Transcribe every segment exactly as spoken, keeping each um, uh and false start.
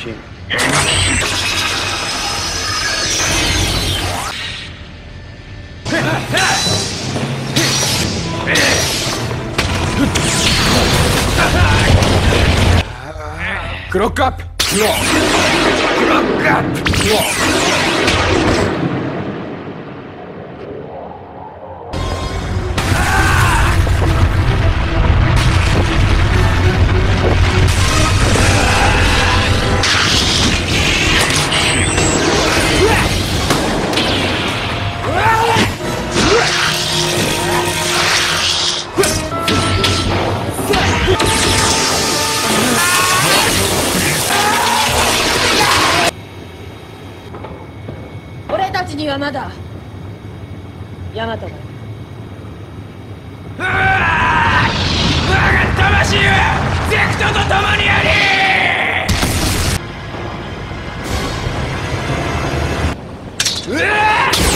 身。クロックアップ。クロックアップ。 俺たちにはまだヤマトが。 我が魂はゼクトと共にあり。うわ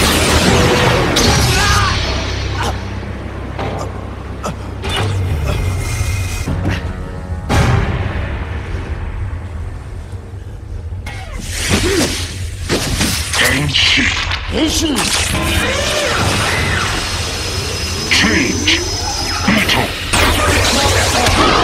変身 Change Beetle